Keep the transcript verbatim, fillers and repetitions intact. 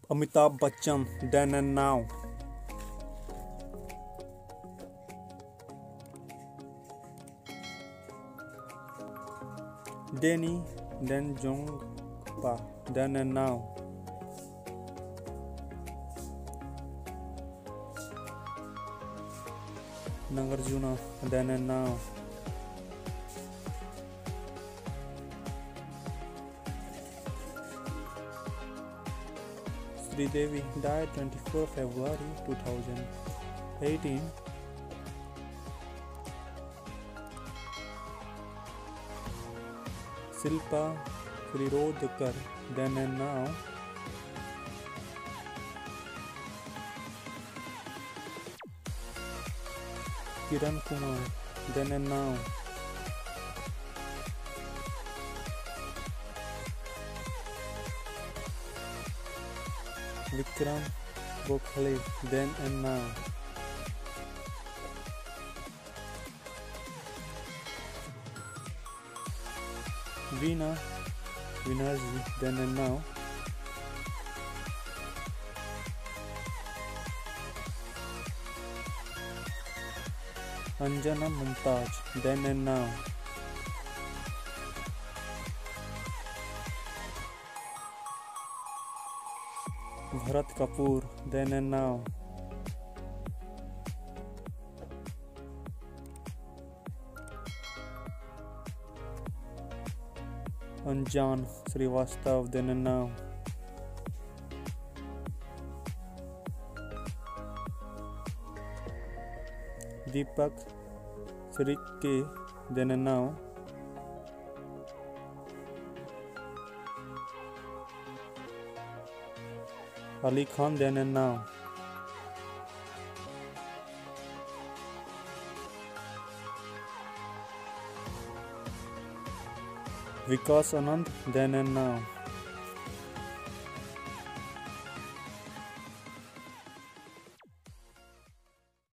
Amitabh Bachchan, then and now. Danny, then Jongpa, then and now. Nagarjuna, then and now. Devi died twenty-fourth February two thousand eighteen. Silpa Shirodkar, then and now. Kiran Kumar, then and now. Vikram Gokhale, then and now. Veena Banerjee, then and now. Anjana Mumtaz, then and now. Bharat Kapoor, then and now. Anjan Srivastav, then and now. Deepak Srikke, then and now. Ali Khan, then and now. Vikas Anand, then and now.